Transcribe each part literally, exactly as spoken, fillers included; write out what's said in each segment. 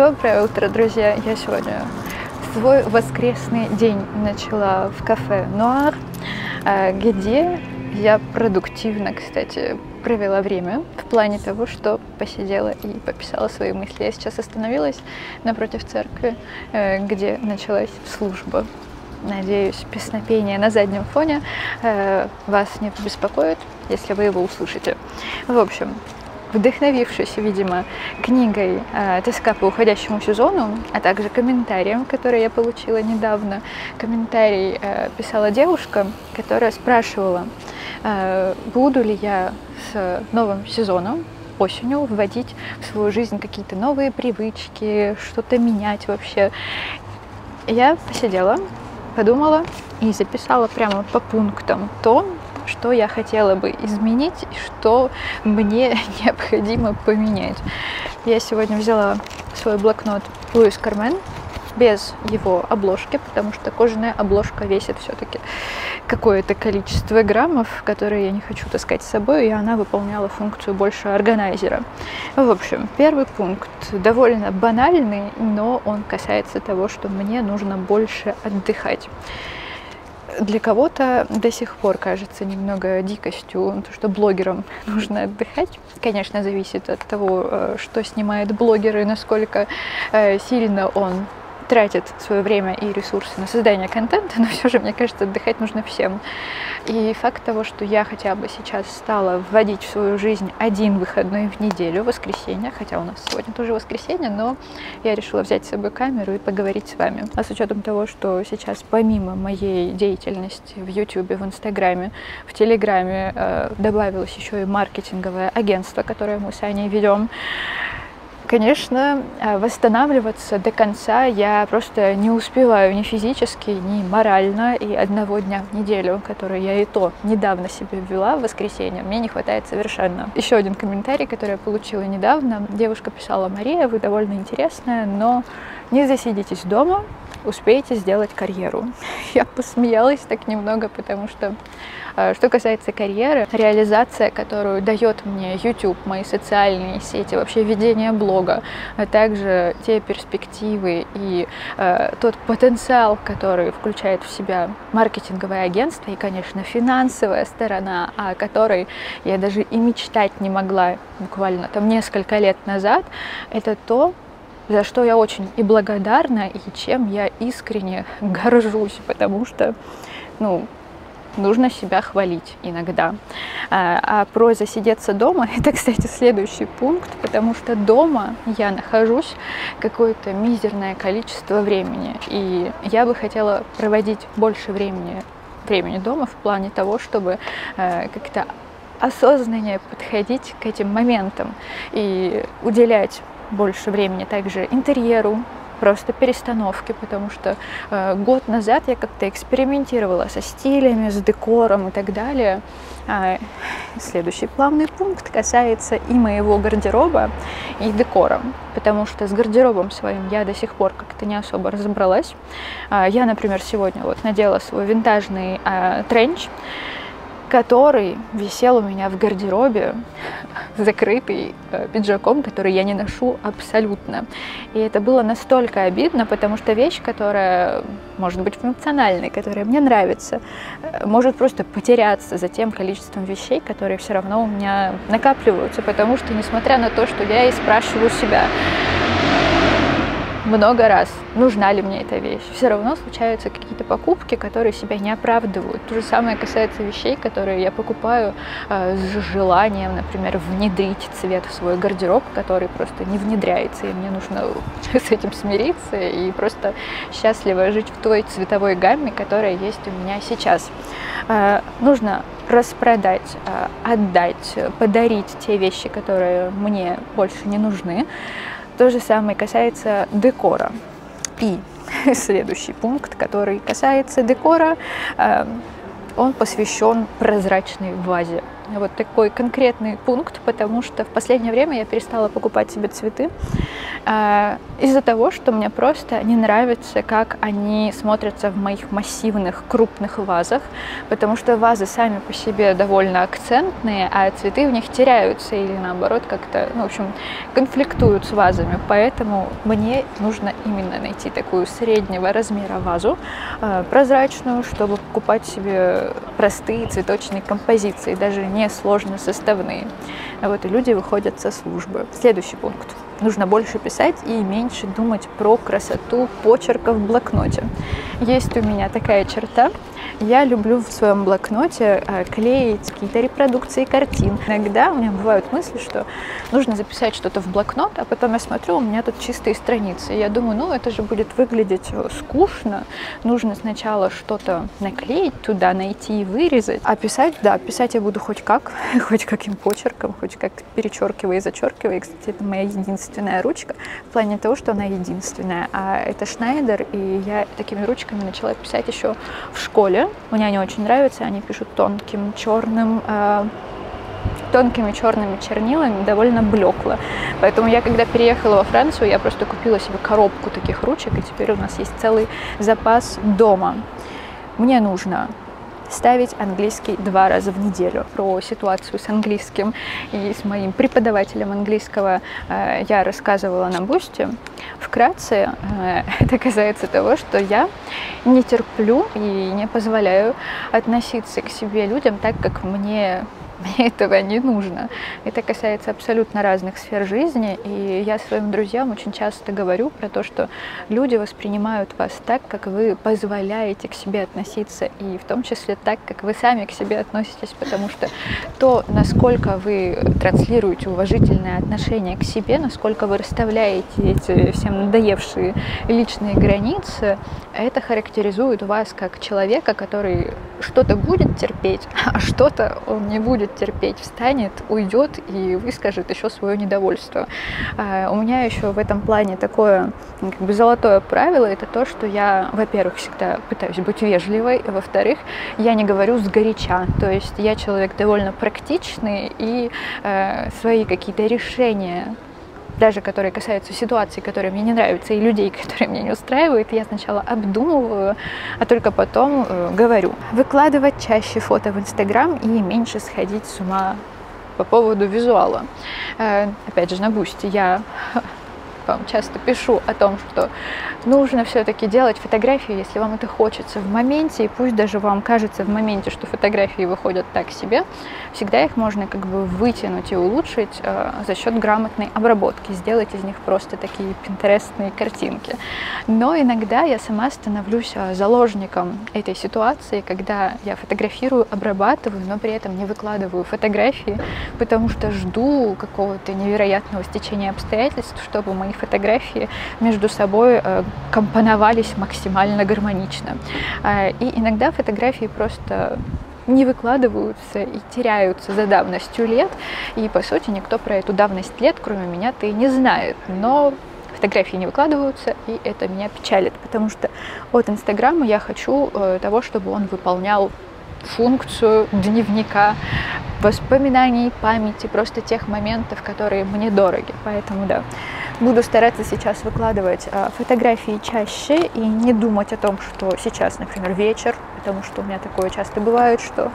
Доброе утро, друзья! Я сегодня свой воскресный день начала в кафе Нуар, где я продуктивно, кстати, провела время в плане того, что посидела и пописала свои мысли. Я сейчас остановилась напротив церкви, где началась служба. Надеюсь, песнопение на заднем фоне вас не побеспокоит, если вы его услышите. В общем, вдохновившись, видимо, книгой э, «Тоска по уходящему сезону», а также комментарием, который я получила недавно. Комментарий э, писала девушка, которая спрашивала, э, буду ли я с новым сезоном осенью вводить в свою жизнь какие-то новые привычки, что-то менять вообще. Я посидела, подумала и записала прямо по пунктам то, что я хотела бы изменить и что мне необходимо поменять. Я сегодня взяла свой блокнот Луис Кармен без его обложки, потому что кожаная обложка весит все-таки какое-то количество граммов, которые я не хочу таскать с собой, и она выполняла функцию больше органайзера. В общем, первый пункт довольно банальный, но он касается того, что мне нужно больше отдыхать. Для кого-то до сих пор кажется немного дикостью, то, что блогерам нужно отдыхать. Конечно, зависит от того, что снимает блогер и насколько сильно он тратит свое время и ресурсы на создание контента, но все же, мне кажется, отдыхать нужно всем. И факт того, что я хотя бы сейчас стала вводить в свою жизнь один выходной в неделю, воскресенье, хотя у нас сегодня тоже воскресенье, но я решила взять с собой камеру и поговорить с вами. А с учетом того, что сейчас помимо моей деятельности в Ютубе, в Инстаграме, в Телеграме э, добавилось еще и маркетинговое агентство, которое мы с Аней ведем, конечно, восстанавливаться до конца я просто не успеваю ни физически, ни морально, и одного дня в неделю, который я и то недавно себе ввела в воскресенье, мне не хватает совершенно. Еще один комментарий, который я получила недавно. Девушка писала: Мария, вы довольно интересная, но не засидитесь дома, успеете сделать карьеру. Я посмеялась так немного, потому что, что касается карьеры, реализация, которую дает мне YouTube, мои социальные сети, вообще ведение блога, а также те перспективы и э, тот потенциал, который включает в себя маркетинговое агентство и, конечно, финансовая сторона, о которой я даже и мечтать не могла буквально там несколько лет назад, это то, за что я очень и благодарна, и чем я искренне горжусь, потому что, ну, нужно себя хвалить иногда. А, а про засидеться дома, это, кстати, следующий пункт, потому что дома я нахожусь какое-то мизерное количество времени, и я бы хотела проводить больше времени, времени дома в плане того, чтобы э, как-то осознаннее подходить к этим моментам и уделять больше времени также интерьеру, просто перестановки, потому что э, год назад я как-то экспериментировала со стилями, с декором и так далее. А следующий плавный пункт касается и моего гардероба, и декора, потому что с гардеробом своим я до сих пор как-то не особо разобралась. А я, например, сегодня вот надела свой винтажный а, тренч, который висел у меня в гардеробе, закрытый э, пиджаком, который я не ношу абсолютно. И это было настолько обидно, потому что вещь, которая может быть функциональной, которая мне нравится, э, может просто потеряться за тем количеством вещей, которые все равно у меня накапливаются, потому что, несмотря на то, что я и спрашиваю себя много раз, нужна ли мне эта вещь, все равно случаются какие-то покупки, которые себя не оправдывают. То же самое касается вещей, которые я покупаю э, с желанием, например, внедрить цвет в свой гардероб, который просто не внедряется, и мне нужно с этим смириться и просто счастливо жить в той цветовой гамме, которая есть у меня сейчас. Э, нужно распродать, э, отдать, подарить те вещи, которые мне больше не нужны. То же самое касается декора. И следующий пункт, который касается декора, он посвящен прозрачной вазе. Вот такой конкретный пункт, потому что в последнее время я перестала покупать себе цветы. Из-за того, что мне просто не нравится, как они смотрятся в моих массивных крупных вазах, потому что вазы сами по себе довольно акцентные, а цветы в них теряются или наоборот как-то, ну, в общем, конфликтуют с вазами. Поэтому мне нужно именно найти такую среднего размера вазу, прозрачную, чтобы покупать себе простые цветочные композиции, даже не сложно составные. Вот и люди выходят со службы. Следующий пункт. Нужно больше писать и меньше думать про красоту почерка в блокноте. Есть у меня такая черта. Я люблю в своем блокноте клеить какие-то репродукции картин. Иногда у меня бывают мысли, что нужно записать что-то в блокнот, а потом я смотрю, у меня тут чистые страницы. И я думаю, ну это же будет выглядеть скучно. Нужно сначала что-то наклеить туда, найти и вырезать. А писать, да, писать я буду хоть как, хоть каким почерком, хоть как перечеркивая и зачеркивая. И, кстати, это моя единственная ручка, в плане того, что она единственная. А это Шнайдер, и я такими ручками начала писать еще в школе. Мне они очень нравятся, они пишут тонким черным, э, тонкими черными чернилами, довольно блекло. Поэтому я, когда переехала во Францию, я просто купила себе коробку таких ручек, и теперь у нас есть целый запас дома. Мне нужно ставить английский два раза в неделю. Про ситуацию с английским и с моим преподавателем английского э, я рассказывала на Бусти. Вкратце, э, это касается того, что я не терплю и не позволяю относиться к себе людям так, как мне Мне этого не нужно. Это касается абсолютно разных сфер жизни, и я своим друзьям очень часто говорю про то, что люди воспринимают вас так, как вы позволяете к себе относиться, и в том числе так, как вы сами к себе относитесь, потому что то, насколько вы транслируете уважительное отношение к себе, насколько вы расставляете эти всем надоевшие личные границы, это характеризует вас как человека, который что-то будет терпеть, а что-то он не будет терпеть, встанет, уйдет и выскажет еще свое недовольство. А у меня еще в этом плане такое как бы золотое правило, это то, что я, во-первых, всегда пытаюсь быть вежливой, а во-вторых, я не говорю сгоряча, то есть я человек довольно практичный и э, свои какие-то решения, даже которые касаются ситуаций, которые мне не нравятся, и людей, которые меня не устраивают, я сначала обдумываю, а только потом э, говорю. Выкладывать чаще фото в Инстаграм и меньше сходить с ума по поводу визуала. Э, опять же, на Бусти я вам часто пишу о том, что нужно все-таки делать фотографии, если вам это хочется в моменте, и пусть даже вам кажется в моменте, что фотографии выходят так себе, всегда их можно как бы вытянуть и улучшить э, за счет грамотной обработки, сделать из них просто такие пинтерестные картинки. Но иногда я сама становлюсь заложником этой ситуации, когда я фотографирую, обрабатываю, но при этом не выкладываю фотографии, потому что жду какого-то невероятного стечения обстоятельств, чтобы мои фотографии между собой э, компоновались максимально гармонично. Э, и иногда фотографии просто не выкладываются и теряются за давностью лет, и по сути никто про эту давность лет, кроме меня-то и не знает. Но фотографии не выкладываются, и это меня печалит, потому что от Инстаграма я хочу э, того, чтобы он выполнял функцию дневника, воспоминаний, памяти, просто тех моментов, которые мне дороги. Поэтому да, буду стараться сейчас выкладывать э, фотографии чаще и не думать о том, что сейчас, например, вечер, потому что у меня такое часто бывает, что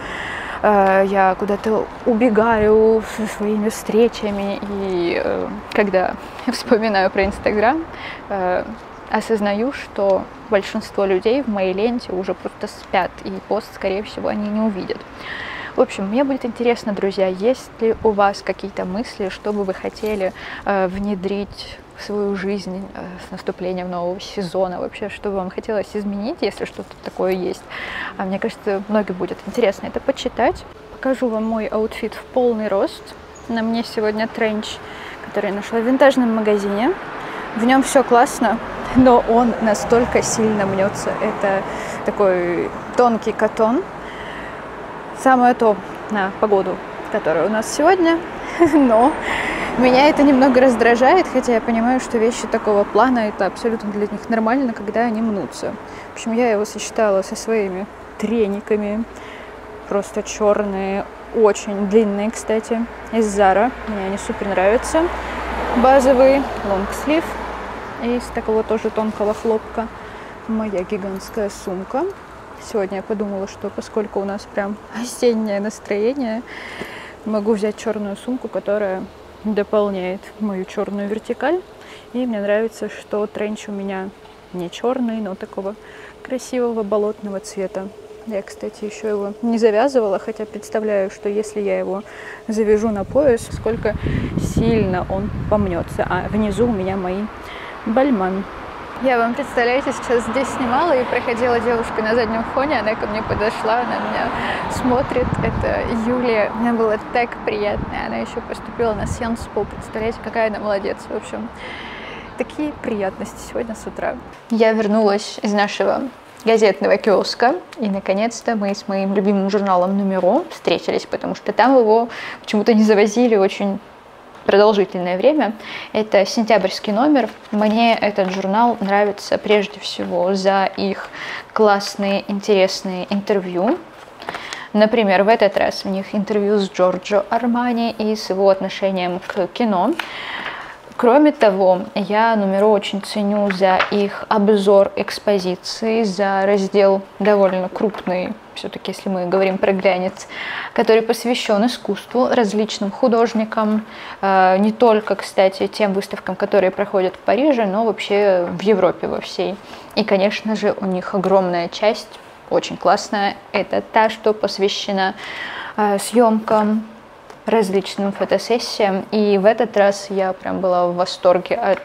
э, я куда-то убегаю со своими встречами, и э, когда вспоминаю про Инстаграм, э, осознаю, что большинство людей в моей ленте уже просто спят, и пост, скорее всего, они не увидят. В общем, мне будет интересно, друзья, есть ли у вас какие-то мысли, что бы вы хотели э, внедрить в свою жизнь э, с наступлением нового сезона, вообще, что бы вам хотелось изменить, если что-то такое есть. А мне кажется, многим будет интересно это почитать. Покажу вам мой аутфит в полный рост. На мне сегодня тренч, который я нашла в винтажном магазине. В нем все классно, но он настолько сильно мнется. Это такой тонкий катон. Самое то на погоду, которая у нас сегодня, но меня это немного раздражает, хотя я понимаю, что вещи такого плана, это абсолютно для них нормально, когда они мнутся. В общем, я его сочетала со своими трениками, просто черные, очень длинные, кстати, из Zara, мне они супер нравятся. базовый лонгслив из такого тоже тонкого хлопка. Моя гигантская сумка. Сегодня я подумала, что поскольку у нас прям осеннее настроение, могу взять черную сумку, которая дополняет мою черную вертикаль. И мне нравится, что тренч у меня не черный, но такого красивого болотного цвета. Я, кстати, еще его не завязывала, хотя представляю, что если я его завяжу на пояс, сколько сильно он помнется. А внизу у меня мои Бальман. Я вам, представляете, сейчас здесь снимала и проходила девушка на заднем фоне, она ко мне подошла, она меня смотрит, это Юлия, мне было так приятно, она еще поступила на Sciences Po, представляете, какая она молодец, в общем, такие приятности сегодня с утра. Я вернулась из нашего газетного киоска, и наконец-то мы с моим любимым журналом «Нумеро» встретились, потому что там его почему-то не завозили очень продолжительное время. Это сентябрьский номер. Мне этот журнал нравится прежде всего за их классные, интересные интервью. Например, в этот раз у них интервью с Джорджо Армани и с его отношением к кино. Кроме того, я Нумеро очень ценю за их обзор экспозиции, за раздел довольно крупный, все-таки если мы говорим про глянец, который посвящен искусству, различным художникам, не только, кстати, тем выставкам, которые проходят в Париже, но вообще в Европе во всей. И, конечно же, у них огромная часть, очень классная, это та, что посвящена съемкам, различным фотосессиям, и в этот раз я прям была в восторге от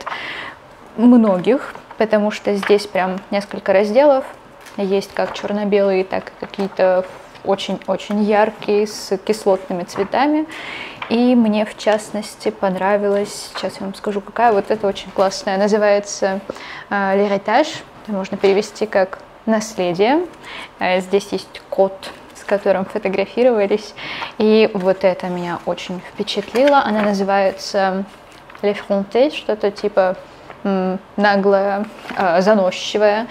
многих, потому что здесь прям несколько разделов, есть как черно-белые, так и какие-то очень-очень яркие с кислотными цветами, и мне в частности понравилась, сейчас я вам скажу какая, вот это очень классная, называется «L'héritage», это можно перевести как «наследие», здесь есть кот, с которым фотографировались, и вот это меня очень впечатлило. Она называется «L'effronté», что-то типа м, наглая, э, заносчивая.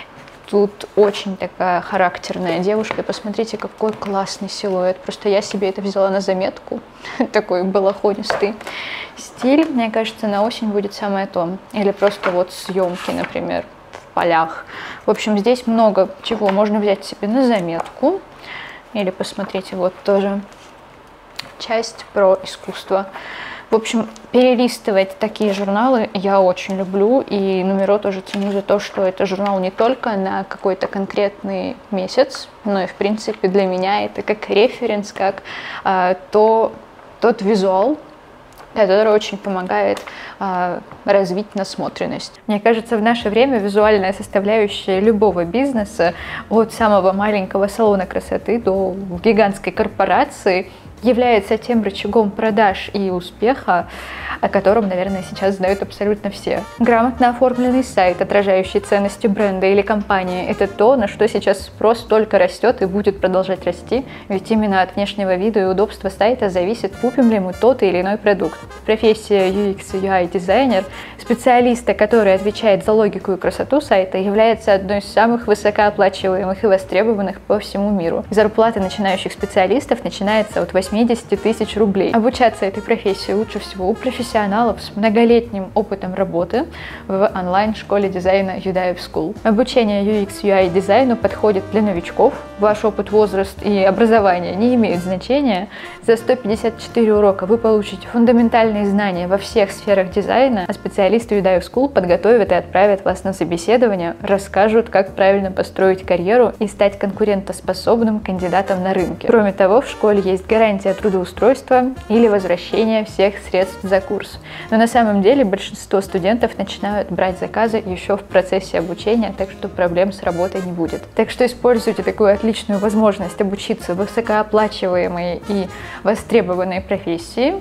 Тут очень такая характерная девушка. Посмотрите, какой классный силуэт. Просто я себе это взяла на заметку. Такой балахонистый стиль. Мне кажется, на осень будет самое то. Или просто вот съемки, например, в полях. В общем, здесь много чего можно взять себе на заметку. Или посмотрите, вот тоже часть про искусство. В общем, перелистывать такие журналы я очень люблю, и Нумеро тоже ценю за то, что это журнал не только на какой-то конкретный месяц, но и, в принципе, для меня это как референс, как а, то, тот визуал, который очень помогает а, развить насмотренность. Мне кажется, в наше время визуальная составляющая любого бизнеса, от самого маленького салона красоты до гигантской корпорации, является тем рычагом продаж и успеха, о котором, наверное, сейчас знают абсолютно все. Грамотно оформленный сайт, отражающий ценности бренда или компании, это то, на что сейчас спрос только растет и будет продолжать расти, ведь именно от внешнего вида и удобства сайта зависит, купим ли мы тот или иной продукт. Профессия ю экс и ю ай дизайнер, специалиста, который отвечает за логику и красоту сайта, является одной из самых высокооплачиваемых и востребованных по всему миру. Зарплата начинающих специалистов начинается от восьмидесяти тысяч рублей. Обучаться этой профессии лучше всего у профессионалов с многолетним опытом работы в онлайн-школе дизайна Юдаев School. Обучение ю экс и ю ай дизайну подходит для новичков. Ваш опыт, возраст и образование не имеют значения. За сто пятьдесят четыре урока вы получите фундаментальные знания во всех сферах дизайна, а специалисты Юдаев School подготовят и отправят вас на собеседование, расскажут, как правильно построить карьеру и стать конкурентоспособным кандидатом на рынке. Кроме того, в школе есть гарантия трудоустройства или возвращения всех средств за курс. Но на самом деле большинство студентов начинают брать заказы еще в процессе обучения, так что проблем с работой не будет. Так что используйте такую отличную возможность обучиться в высокооплачиваемой и востребованной профессии,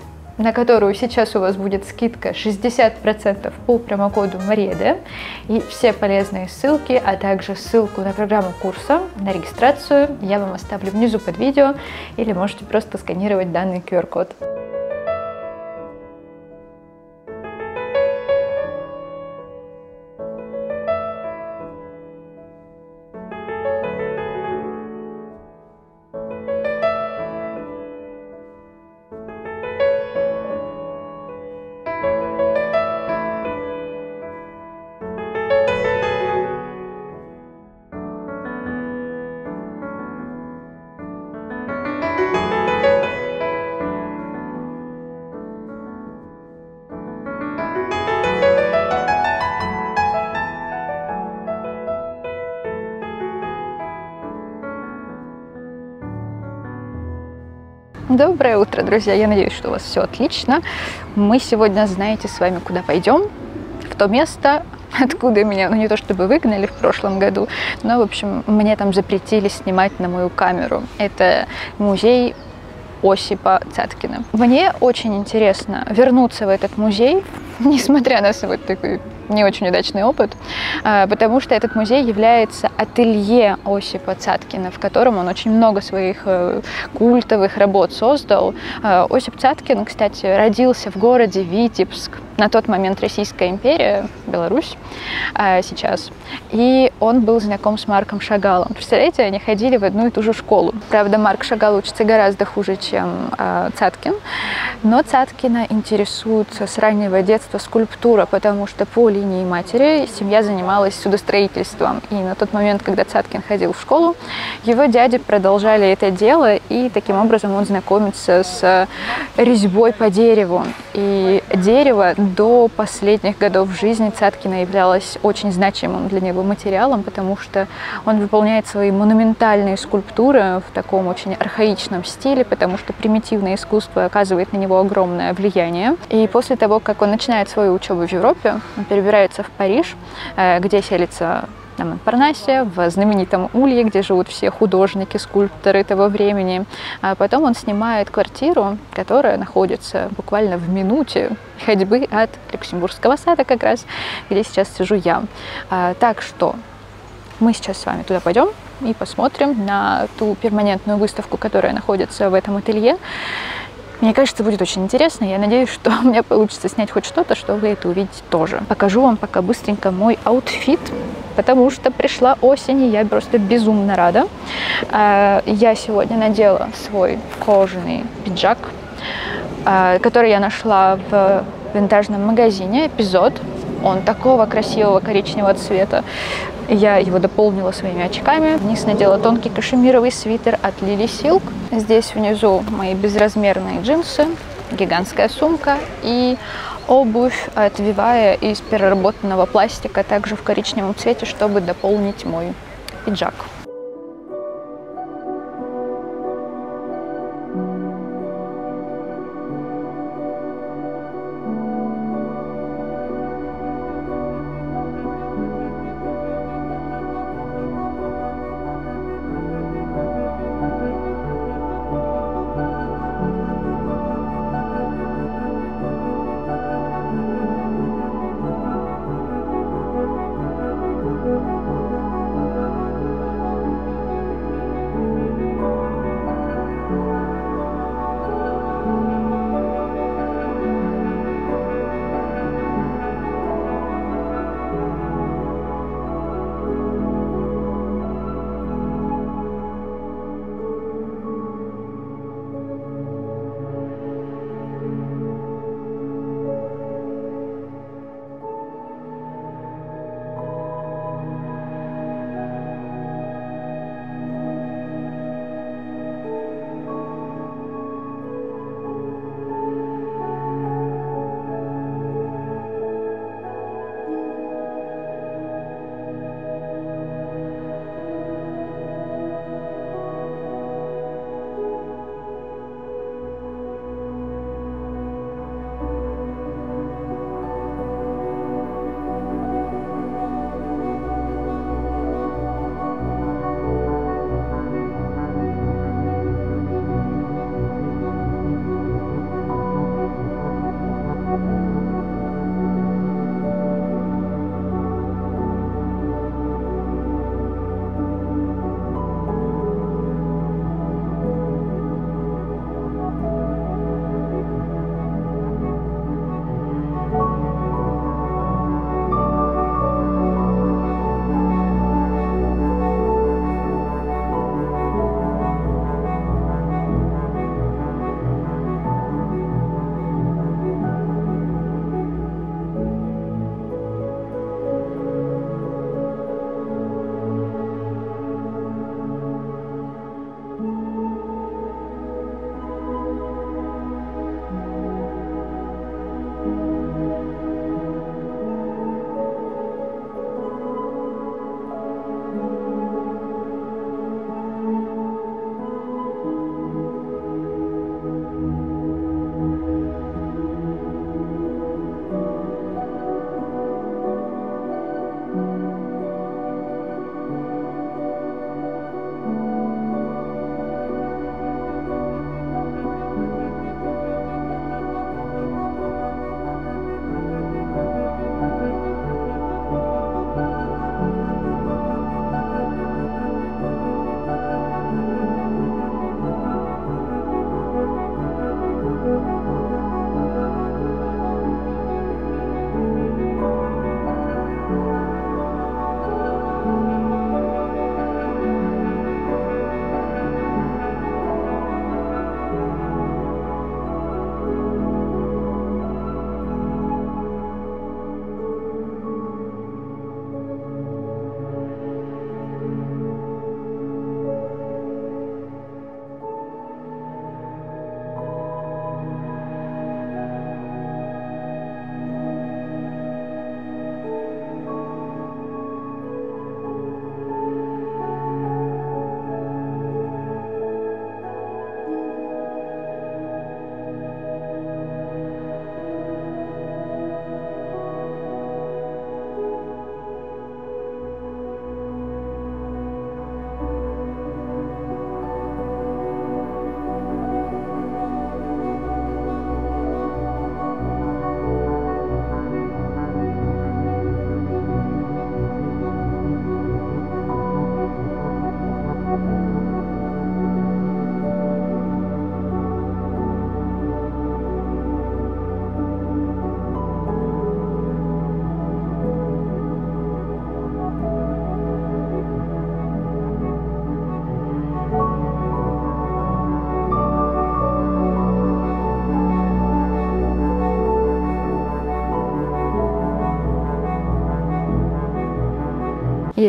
на которую сейчас у вас будет скидка шестьдесят процентов по промокоду Мареда, и все полезные ссылки, а также ссылку на программу курса, на регистрацию я вам оставлю внизу под видео, или можете просто сканировать данный ку ар код. Доброе утро, друзья! Я надеюсь, что у вас все отлично. Мы сегодня, знаете, с вами куда пойдем? В то место, откуда меня, ну не то чтобы выгнали в прошлом году, но, в общем, мне там запретили снимать на мою камеру. Это музей Осипа Цаткина. Мне очень интересно вернуться в этот музей, несмотря на свой такой не очень удачный опыт, потому что этот музей является ателье Осипа Цаткина, в котором он очень много своих культовых работ создал. Осип Цаткин, кстати, родился в городе Витебск, на тот момент Российская империя, Беларусь сейчас, и он был знаком с Марком Шагалом. Представляете, они ходили в одну и ту же школу. Правда, Марк Шагал учится гораздо хуже, чем Цаткин, но Цаткина интересует с раннего детства скульптура, потому что по линии матери семья занималась судостроительством. И на тот момент, когда Цаткин ходил в школу, его дяди продолжали это дело, и таким образом он знакомится с резьбой по дереву. И дерево до последних годов жизни Цаткина являлось очень значимым для него материалом, потому что он выполняет свои монументальные скульптуры в таком очень архаичном стиле, потому что примитивное искусство оказывает на него огромное влияние. И после того, как он начинает свою учебу в Европе, он перебирается в Париж, где селится на Монпарнасе, в знаменитом Улье, где живут все художники, скульпторы того времени. А потом он снимает квартиру, которая находится буквально в минуте ходьбы от Люксембургского сада, как раз, где сейчас сижу я. А, так что мы сейчас с вами туда пойдем и посмотрим на ту перманентную выставку, которая находится в этом ателье. Мне кажется, будет очень интересно. Я надеюсь, что у меня получится снять хоть что-то, что вы это увидите тоже. Покажу вам пока быстренько мой аутфит, потому что пришла осень, и я просто безумно рада. Я сегодня надела свой кожаный пиджак, который я нашла в винтажном магазине «Эпизод». Он такого красивого коричневого цвета. Я его дополнила своими очками. Вниз надела тонкий кашемировый свитер от Lily Silk. Здесь внизу мои безразмерные джинсы, гигантская сумка и обувь от Vivaya из переработанного пластика, также в коричневом цвете, чтобы дополнить мой пиджак.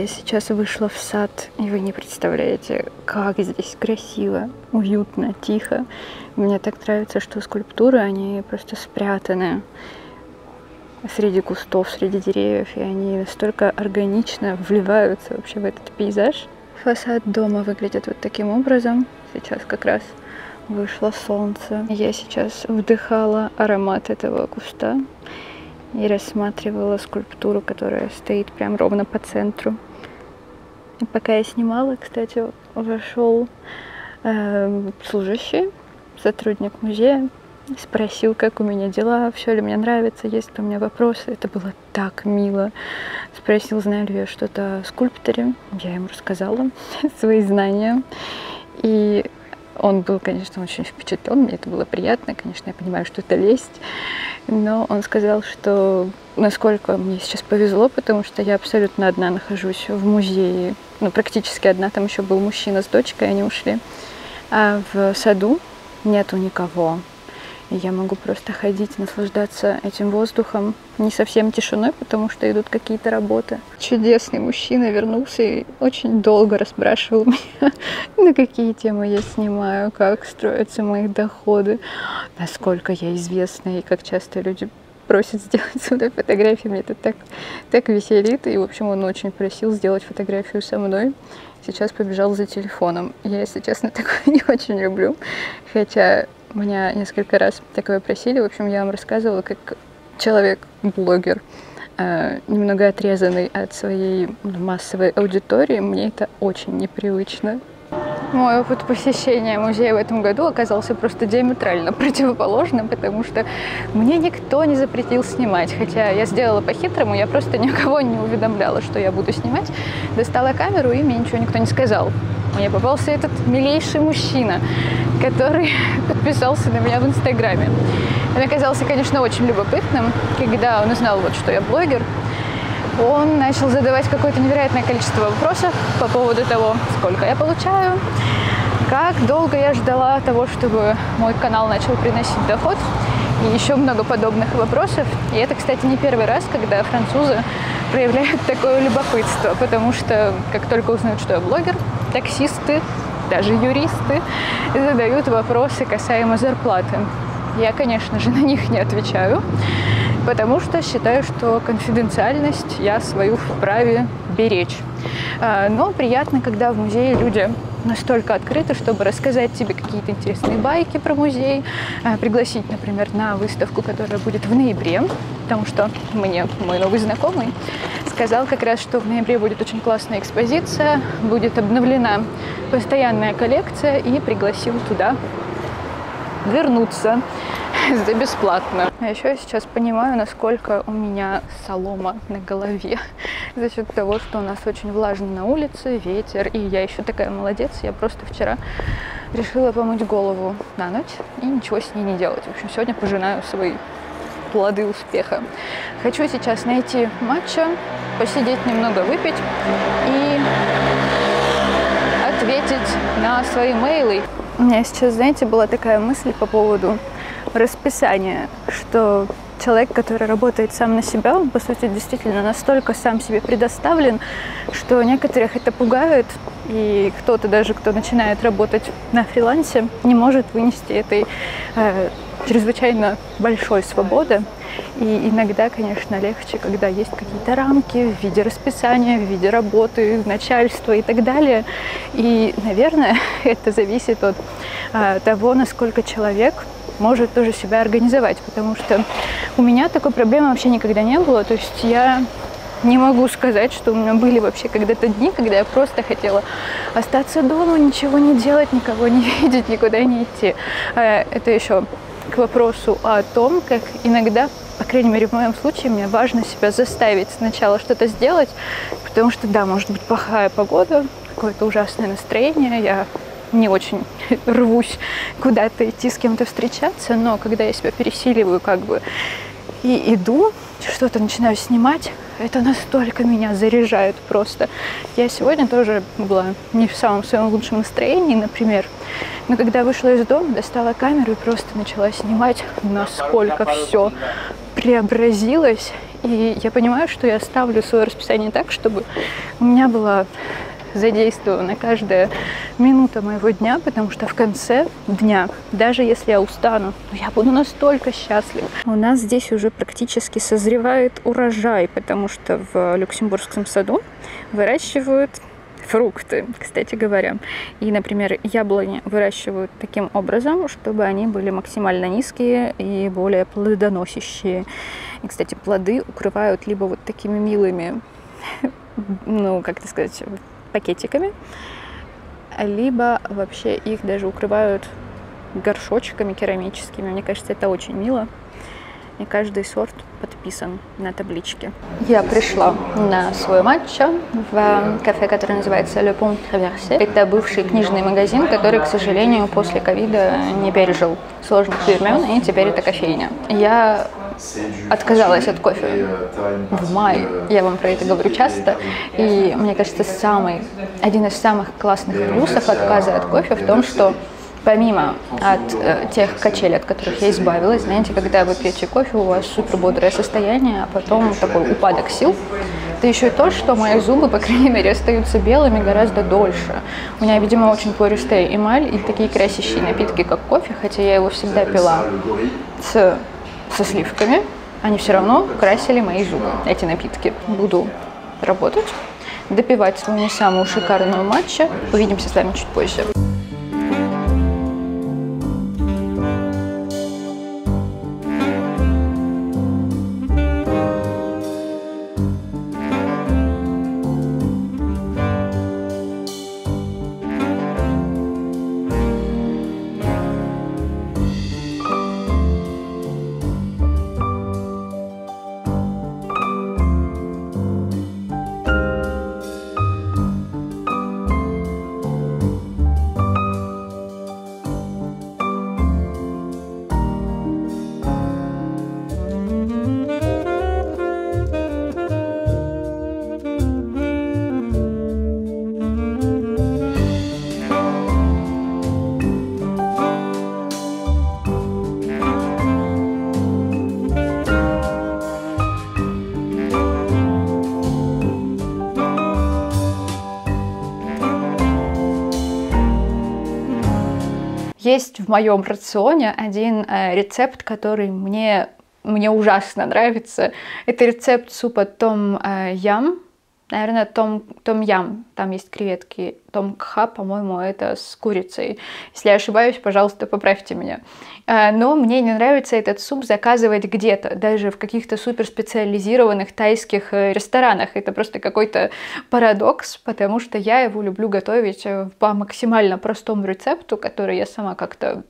Я сейчас вышла в сад, и вы не представляете, как здесь красиво, уютно, тихо. Мне так нравится, что скульптуры, они просто спрятаны среди кустов, среди деревьев, и они настолько органично вливаются вообще в этот пейзаж. Фасад дома выглядит вот таким образом. Сейчас как раз вышло солнце. Я сейчас вдыхала аромат этого куста и рассматривала скульптуру, которая стоит прям ровно по центру. И пока я снимала, кстати, вошел э, служащий, сотрудник музея, спросил, как у меня дела, все ли мне нравится, есть ли у меня вопросы. Это было так мило. Спросил, знаю ли я что-то о скульпторе. Я ему рассказала свои знания. И он был, конечно, очень впечатлен, мне это было приятно. Конечно, я понимаю, что это лесть. Но он сказал, что насколько мне сейчас повезло, потому что я абсолютно одна нахожусь в музее. Ну, практически одна. Там еще был мужчина с дочкой, они ушли. А в саду нету никого. И я могу просто ходить, наслаждаться этим воздухом. Не совсем тишиной, потому что идут какие-то работы. Чудесный мужчина вернулся и очень долго расспрашивал меня, на какие темы я снимаю, как строятся мои доходы, насколько я известна и как часто люди просят сделать со мной фотографии. Мне это так, так веселит. И, в общем, он очень просил сделать фотографию со мной. Сейчас побежал за телефоном. Я, если честно, такое не очень люблю. Хотя меня несколько раз такое просили. В общем, я вам рассказывала, как человек-блогер, э, немного отрезанный от своей массовой аудитории. Мне это очень непривычно. Мой опыт посещения музея в этом году оказался просто диаметрально противоположным, потому что мне никто не запретил снимать. Хотя я сделала по-хитрому, я просто никого не уведомляла, что я буду снимать. Достала камеру, и мне ничего никто не сказал. Мне попался этот милейший мужчина, который подписался на меня в Инстаграме. Он оказался, конечно, очень любопытным. Когда он узнал, вот, что я блогер, он начал задавать какое-то невероятное количество вопросов по поводу того, сколько я получаю, как долго я ждала того, чтобы мой канал начал приносить доход, и еще много подобных вопросов. И это, кстати, не первый раз, когда французы проявляют такое любопытство, потому что как только узнают, что я блогер, таксисты, даже юристы задают вопросы касаемо зарплаты. Я, конечно же, на них не отвечаю, потому что считаю, что конфиденциальность я свою вправе беречь. Но приятно, когда в музее люди настолько открыты, чтобы рассказать тебе какие-то интересные байки про музей, пригласить, например, на выставку, которая будет в ноябре, потому что мне мой новый знакомый сказал как раз, что в ноябре будет очень классная экспозиция, будет обновлена постоянная коллекция, и пригласил туда вернуться за бесплатно. А еще я сейчас понимаю, насколько у меня солома на голове за счет того, что у нас очень влажно на улице, ветер, и я еще такая молодец, я просто вчера решила помыть голову на ночь и ничего с ней не делать. В общем, сегодня пожинаю свои плоды успеха. Хочу сейчас найти матча, посидеть немного, выпить и ответить на свои мейлы. У меня сейчас, знаете, была такая мысль по поводу расписания, что человек, который работает сам на себя, он, по сути, действительно настолько сам себе предоставлен, что некоторых это пугает, и кто-то даже, кто начинает работать на фрилансе, не может вынести этой э, чрезвычайно большой свободы. И иногда, конечно, легче, когда есть какие-то рамки в виде расписания, в виде работы, начальства и так далее. И, наверное, это зависит от а, того, насколько человек может тоже себя организовать. Потому что у меня такой проблемы вообще никогда не было. То есть я не могу сказать, что у меня были вообще когда-то дни, когда я просто хотела остаться дома, ничего не делать, никого не видеть, никуда не идти. А, это еще к вопросу о том, как иногда, по крайней мере, в моем случае, мне важно себя заставить сначала что-то сделать, потому что, да, может быть плохая погода, какое-то ужасное настроение, я не очень рвусь куда-то идти, с кем-то встречаться, но когда я себя пересиливаю как бы и иду, что-то начинаю снимать, это настолько меня заряжает просто. Я сегодня тоже была не в самом своем лучшем настроении, например, но когда вышла из дома, достала камеру и просто начала снимать, насколько все преобразилось. И я понимаю, что я ставлю свое расписание так, чтобы у меня была задействована каждая минута моего дня, потому что в конце дня, даже если я устану, я буду настолько счастлива. У нас здесь уже практически созревает урожай, потому что в Люксембургском саду выращивают фрукты, кстати говоря. И, например, яблони выращивают таким образом, чтобы они были максимально низкие и более плодоносящие. И, кстати, плоды укрывают либо вот такими милыми, ну, как это сказать, пакетиками, либо вообще их даже укрывают горшочками керамическими. Мне кажется, это очень мило. И каждый сорт подписан на табличке. Я пришла на свой матча в кафе, которое называется Le Pont Traversé. Это бывший книжный магазин, который, к сожалению, после ковида не пережил сложных времен, и теперь это кофейня. Я отказалась от кофе в мае, я вам про это говорю часто, и мне кажется, самый, один из самых классных плюсов отказа от кофе в том, что помимо от э, тех качелей, от которых я избавилась, знаете, когда вы пьете кофе, у вас супер бодрое состояние, а потом такой упадок сил, это еще и то, что мои зубы, по крайней мере, остаются белыми гораздо дольше. У меня, видимо, очень пористая эмаль и такие красящие напитки, как кофе, хотя я его всегда пила с, со сливками, они все равно красили мои зубы, эти напитки. Буду работать, допивать свою не самую шикарную матчу. Увидимся с вами чуть позже. Есть в моем рационе один э, рецепт, который мне, мне ужасно нравится. Это рецепт супа том э, ям. Наверное, том, том ям. Там есть креветки. Том кха, по-моему, это с курицей. Если я ошибаюсь, пожалуйста, поправьте меня. Э, но мне не нравится этот суп заказывать где-то, даже в каких-то суперспециализированных тайских э, ресторанах. Это просто какой-то парадокс, потому что я его люблю готовить по максимально простому рецепту, который я сама как-то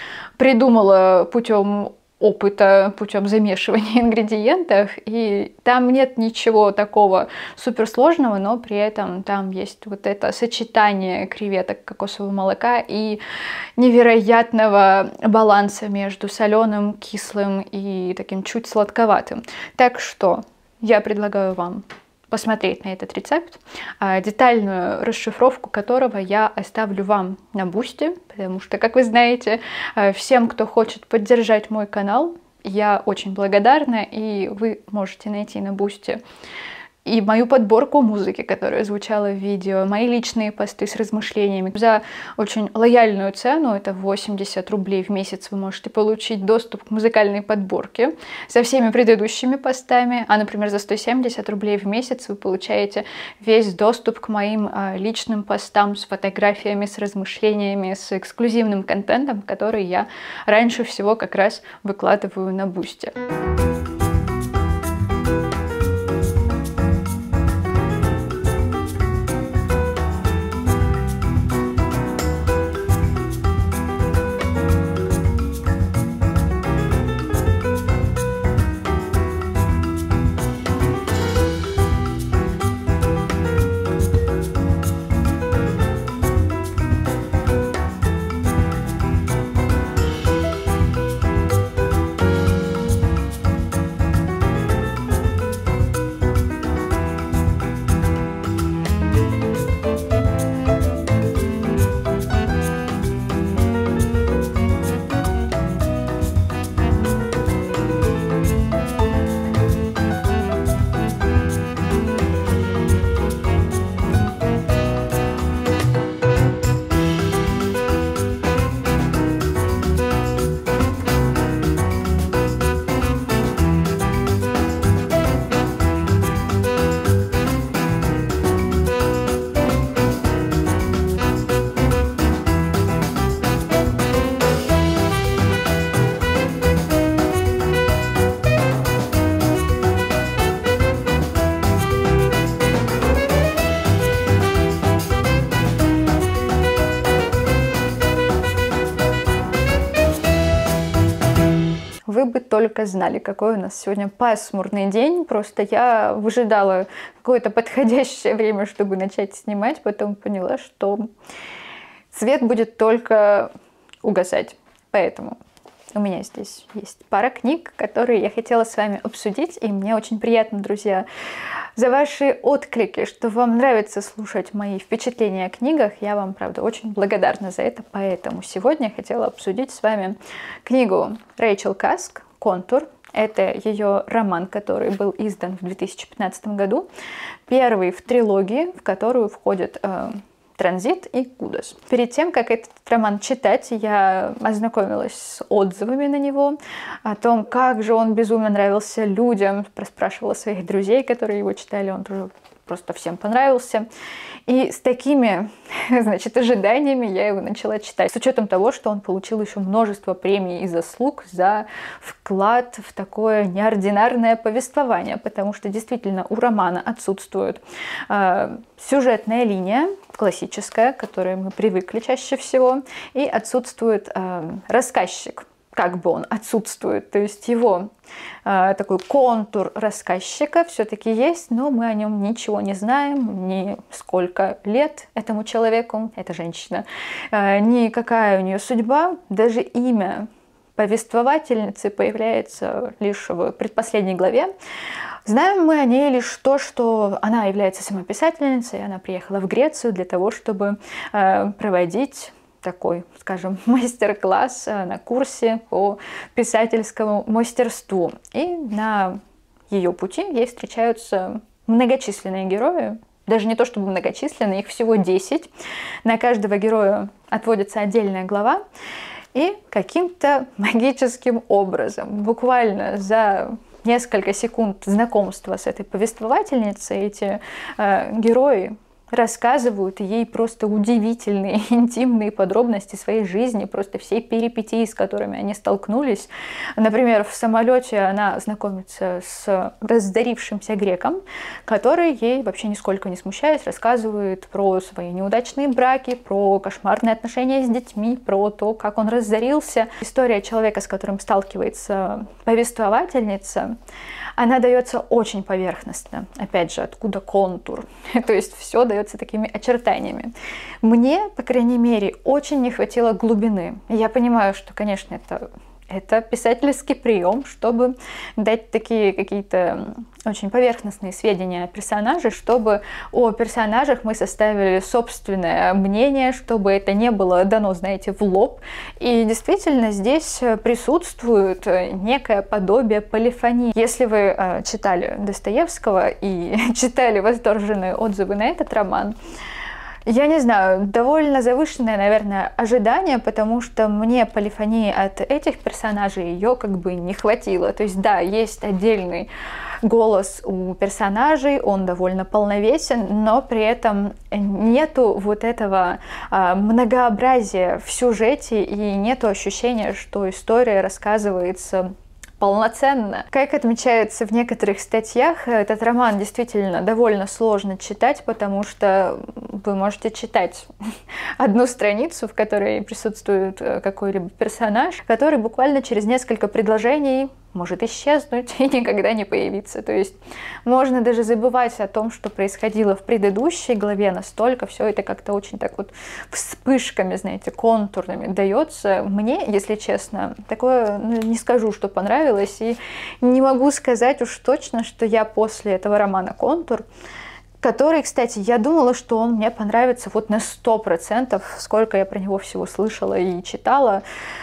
придумала путем опыта, путем замешивания ингредиентов, и там нет ничего такого суперсложного, но при этом там есть вот это сочетание креветок, кокосового молока и невероятного баланса между соленым, кислым и таким чуть сладковатым. Так что я предлагаю вам посмотреть на этот рецепт, детальную расшифровку которого я оставлю вам на Бусти, потому что, как вы знаете, всем, кто хочет поддержать мой канал, я очень благодарна, и вы можете найти на Бусти и мою подборку музыки, которая звучала в видео, мои личные посты с размышлениями. За очень лояльную цену, это восемьдесят рублей в месяц, вы можете получить доступ к музыкальной подборке со всеми предыдущими постами, а, например, за сто семьдесят рублей в месяц вы получаете весь доступ к моим а, личным постам с фотографиями, с размышлениями, с эксклюзивным контентом, который я раньше всего как раз выкладываю на Бусти. вы бы только знали, какой у нас сегодня пасмурный день. Просто я выжидала какое-то подходящее время, чтобы начать снимать, потом поняла, что свет будет только угасать. Поэтому у меня здесь есть пара книг, которые я хотела с вами обсудить, и мне очень приятно, друзья, за ваши отклики, что вам нравится слушать мои впечатления о книгах. Я вам, правда, очень благодарна за это, поэтому сегодня я хотела обсудить с вами книгу Рэйчел Каск «Контур». Это ее роман, который был издан в две тысячи пятнадцатом году, первый в трилогии, в которую входит э, «Транзит» и «Кудос». Перед тем, как этот роман читать, я ознакомилась с отзывами на него, о том, как же он безумно нравился людям, проспрашивала своих друзей, которые его читали, он тоже просто всем понравился. И с такими, значит, ожиданиями я его начала читать. С учетом того, что он получил еще множество премий и заслуг за вклад в такое неординарное повествование, потому что действительно у романа отсутствует э, сюжетная линия, классическая, к которой мы привыкли чаще всего, и отсутствует э, рассказчик. Как бы он отсутствует, то есть его э, такой контур рассказчика все-таки есть, но мы о нем ничего не знаем, ни сколько лет этому человеку, эта женщина, э, ни какая у нее судьба, даже имя повествовательницы появляется лишь в предпоследней главе. Знаем мы о ней лишь то, что она является самописательницей, она приехала в Грецию для того, чтобы э, проводить такой, скажем, мастер-класс на курсе по писательскому мастерству. И на ее пути ей встречаются многочисленные герои, даже не то чтобы многочисленные, их всего десять. На каждого героя отводится отдельная глава. И каким-то магическим образом, буквально за несколько секунд знакомства с этой повествовательницей, эти э, герои рассказывают ей просто удивительные интимные подробности своей жизни, просто всей перипетии, с которыми они столкнулись. Например, в самолете она знакомится с раздарившимся греком, который ей, вообще нисколько не смущаясь, рассказывает про свои неудачные браки, про кошмарные отношения с детьми, про то, как он разорился. История человека, с которым сталкивается повествовательница, она дается очень поверхностно. Опять же, откуда контур? То есть все дается такими очертаниями. Мне, по крайней мере, очень не хватило глубины. Я понимаю, что, конечно, это, это писательский прием, чтобы дать такие какие-то очень поверхностные сведения о персонаже, чтобы о персонажах мы составили собственное мнение, чтобы это не было дано, знаете, в лоб. И действительно здесь присутствует некое подобие полифонии. Если вы э, читали Достоевского и читали восторженные отзывы на этот роман, я не знаю, довольно завышенное, наверное, ожидание, потому что мне полифонии от этих персонажей ее как бы не хватило. То есть, да, есть отдельный голос у персонажей, он довольно полновесен, но при этом нету вот этого а, многообразия в сюжете и нету ощущения, что история рассказывается полноценно. Как отмечается в некоторых статьях, этот роман действительно довольно сложно читать, потому что вы можете читать одну страницу, в которой присутствует какой-либо персонаж, который буквально через несколько предложений может исчезнуть и никогда не появиться. То есть можно даже забывать о том, что происходило в предыдущей главе, настолько все это как-то очень так вот вспышками, знаете, контурными дается. Мне, если честно, такое, ну, не скажу, что понравилось, и не могу сказать уж точно, что я после этого романа «Контур», который, кстати, я думала, что он мне понравится вот на сто процентов, сколько я про него всего слышала и читала.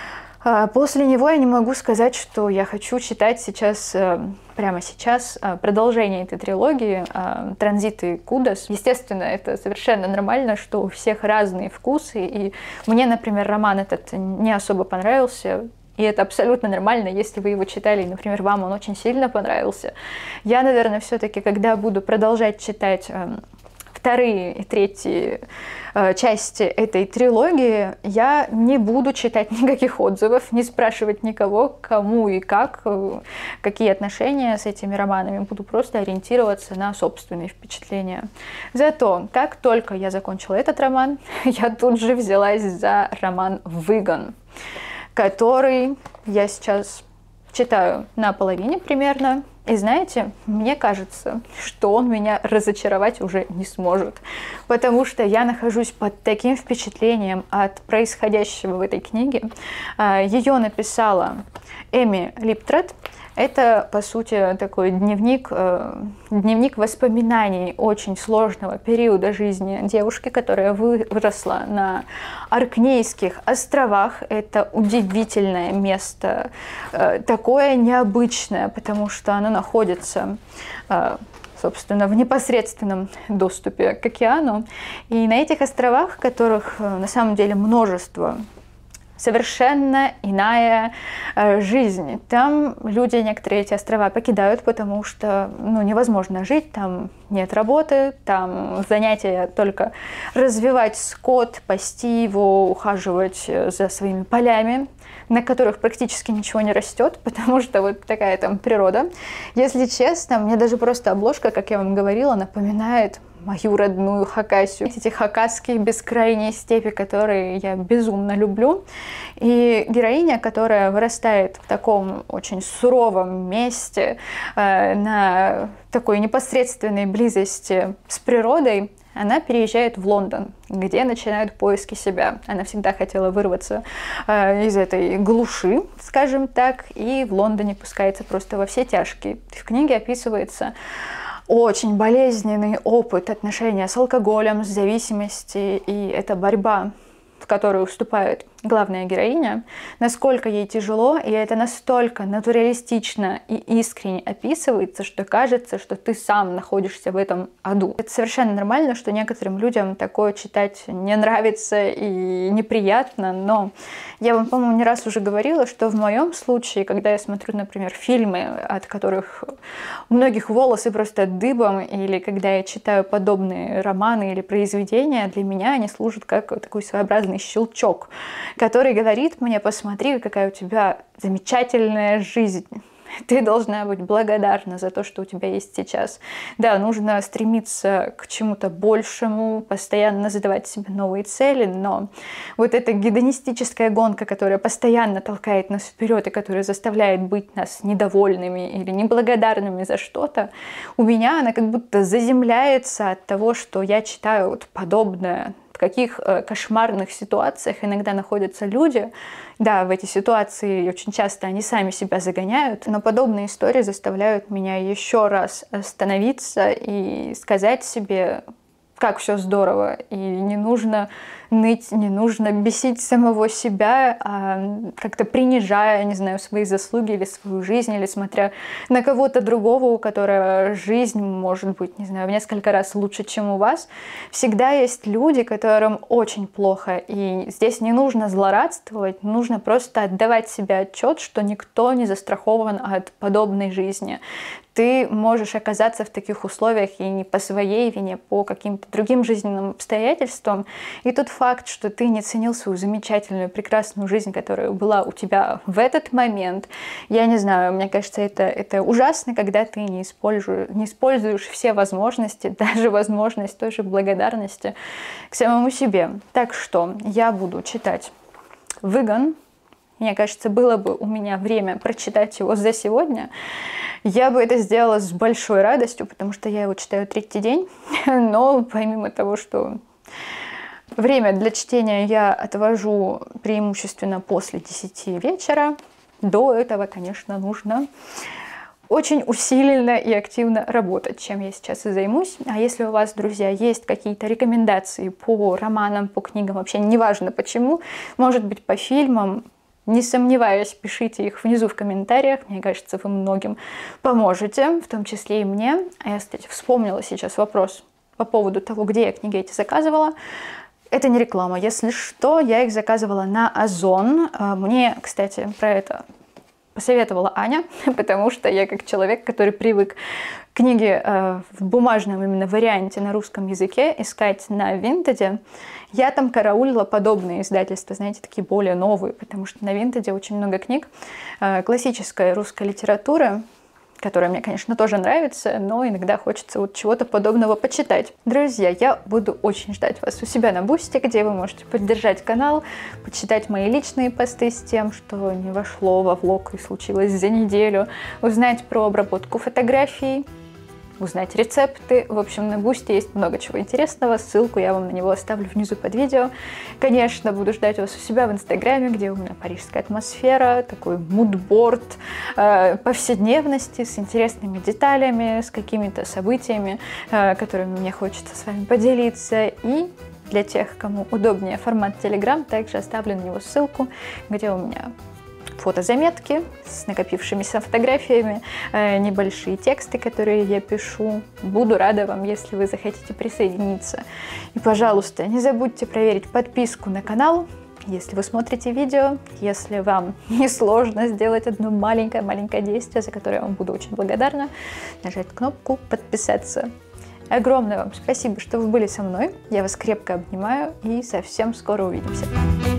После него я не могу сказать, что я хочу читать сейчас, прямо сейчас, продолжение этой трилогии «Транзит» и «Кудос». Естественно, это совершенно нормально, что у всех разные вкусы, и мне, например, роман этот не особо понравился. И это абсолютно нормально, если вы его читали, например, вам он очень сильно понравился. Я, наверное, все-таки, когда буду продолжать читать вторые и третьи э, части этой трилогии, я не буду читать никаких отзывов, не спрашивать никого, кому и как, э, какие отношения с этими романами. Буду просто ориентироваться на собственные впечатления. Зато, как только я закончила этот роман, я тут же взялась за роман «Выгон», который я сейчас читаю на половине примерно. И знаете, мне кажется, что он меня разочаровать уже не сможет, потому что я нахожусь под таким впечатлением от происходящего в этой книге. Ее написала Эми Липтрет. Это, по сути, такой дневник, э, дневник воспоминаний очень сложного периода жизни девушки, которая выросла на Оркнейских островах. Это удивительное место, э, такое необычное, потому что оно находится, э, собственно, в непосредственном доступе к океану. И на этих островах, которых э, на самом деле множество, совершенно иная э, жизнь. Там люди некоторые эти острова покидают, потому что ну, невозможно жить, там нет работы, там занятия только развивать скот, пасти его, ухаживать за своими полями, на которых практически ничего не растет, потому что вот такая там природа. Если честно, мне даже просто обложка, как я вам говорила, напоминает мою родную Хакасию. Эти хакасские бескрайние степи, которые я безумно люблю. И героиня, которая вырастает в таком очень суровом месте, э, на такой непосредственной близости с природой, она переезжает в Лондон, где начинают поиски себя. Она всегда хотела вырваться э, из этой глуши, скажем так, и в Лондоне пускается просто во все тяжкие. В книге описывается очень болезненный опыт отношения с алкоголем, с зависимостью, и эта борьба, в которую вступает главная героиня, насколько ей тяжело, и это настолько натуралистично и искренне описывается, что кажется, что ты сам находишься в этом аду. Это совершенно нормально, что некоторым людям такое читать не нравится и неприятно, но я вам, по-моему, не раз уже говорила, что в моем случае, когда я смотрю, например, фильмы, от которых у многих волосы просто дыбом, или когда я читаю подобные романы или произведения, для меня они служат как такой своеобразный щелчок, который говорит мне: посмотри, какая у тебя замечательная жизнь. Ты должна быть благодарна за то, что у тебя есть сейчас. Да, нужно стремиться к чему-то большему, постоянно задавать себе новые цели, но вот эта гедонистическая гонка, которая постоянно толкает нас вперед и которая заставляет быть нас недовольными или неблагодарными за что-то, у меня она как будто заземляется от того, что я читаю вот подобное. В каких э, кошмарных ситуациях иногда находятся люди. Да, в эти ситуации очень часто они сами себя загоняют, но подобные истории заставляют меня еще раз остановиться и сказать себе, как все здорово, и не нужно ныть, не нужно бесить самого себя, а как-то принижая, не знаю, свои заслуги или свою жизнь, или смотря на кого-то другого, у которого жизнь может быть, не знаю, в несколько раз лучше, чем у вас. Всегда есть люди, которым очень плохо, и здесь не нужно злорадствовать, нужно просто отдавать себе отчет, что никто не застрахован от подобной жизни. Ты можешь оказаться в таких условиях и не по своей вине, по каким-то другим жизненным обстоятельствам. И тот факт, что ты не ценил свою замечательную, прекрасную жизнь, которая была у тебя в этот момент, я не знаю, мне кажется, это, это ужасно, когда ты не используешь, не используешь все возможности, даже возможность той же благодарности к самому себе. Так что я буду читать «Выгон». Мне кажется, было бы у меня время прочитать его за сегодня, я бы это сделала с большой радостью, потому что я его читаю третий день. Но помимо того, что время для чтения я отвожу преимущественно после десяти вечера, до этого, конечно, нужно очень усиленно и активно работать, чем я сейчас и займусь. А если у вас, друзья, есть какие-то рекомендации по романам, по книгам, вообще неважно почему, может быть, по фильмам, не сомневаюсь, пишите их внизу в комментариях. Мне кажется, вы многим поможете, в том числе и мне. А я, кстати, вспомнила сейчас вопрос по поводу того, где я книги эти заказывала. Это не реклама. Если что, я их заказывала на Озон. Мне, кстати, про это посоветовала Аня, потому что я как человек, который привык книги э, в бумажном именно варианте на русском языке искать на Винтеде, я там караулила подобные издательства, знаете, такие более новые, потому что на Винтеде очень много книг э, классической русской литературы, которая мне, конечно, тоже нравится, но иногда хочется вот чего-то подобного почитать. Друзья, я буду очень ждать вас у себя на Бусти, где вы можете поддержать канал, почитать мои личные посты с тем, что не вошло во влог и случилось за неделю, узнать про обработку фотографий, узнать рецепты. В общем, на Бусти есть много чего интересного. Ссылку я вам на него оставлю внизу под видео. Конечно, буду ждать вас у себя в Инстаграме, где у меня парижская атмосфера, такой мудборд э, повседневности с интересными деталями, с какими-то событиями, э, которыми мне хочется с вами поделиться. И для тех, кому удобнее формат Telegram, также оставлю на него ссылку, где у меня фотозаметки с накопившимися фотографиями, э, небольшие тексты, которые я пишу. Буду рада вам, если вы захотите присоединиться. И, пожалуйста, не забудьте проверить подписку на канал, если вы смотрите видео, если вам не сложно сделать одно маленькое-маленькое действие, за которое я вам буду очень благодарна, нажать кнопку «Подписаться». Огромное вам спасибо, что вы были со мной. Я вас крепко обнимаю и совсем скоро увидимся.